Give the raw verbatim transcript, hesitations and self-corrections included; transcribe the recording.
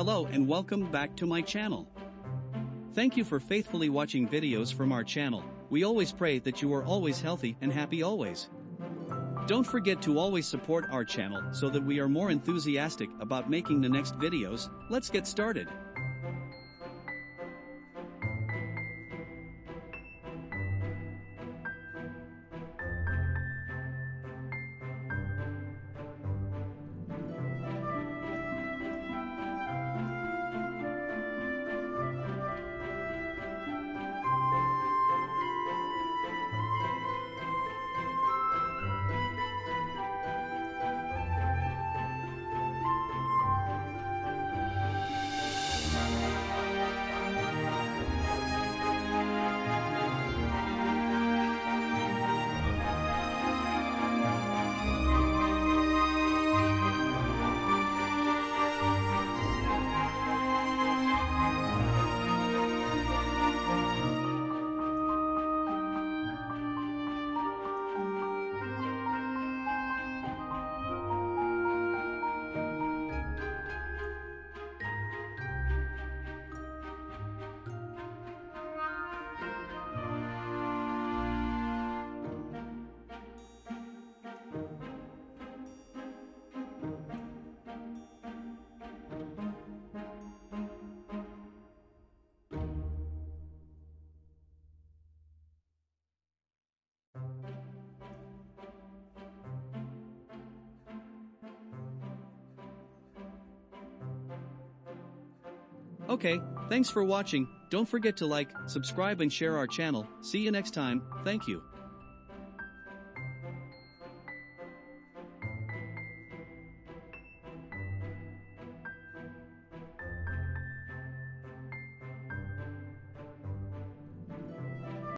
Hello and welcome back to my channel. Thank you for faithfully watching videos from our channel. We always pray that you are always healthy and happy always. Don't forget to always support our channel so that we are more enthusiastic about making the next videos. Let's get started. Okay, thanks for watching. Don't forget to like, subscribe and share our channel. See you next time. Thank you.